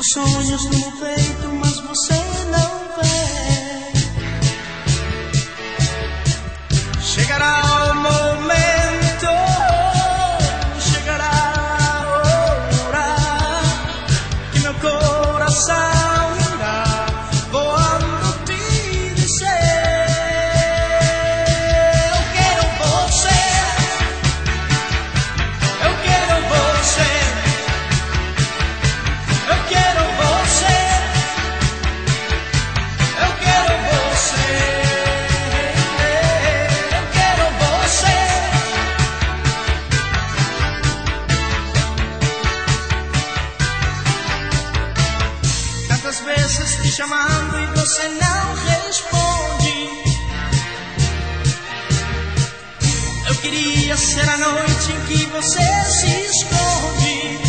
Os sonhos no peito, mas você não vê. Chegará o momento, chegará a hora que meu coração irá voando te dizer: eu quero você, eu quero você. Eu quero você, eu quero você, eu quero você. Tantas vezes te chamando e você não responde. Eu queria ser a noite em que você se esconde.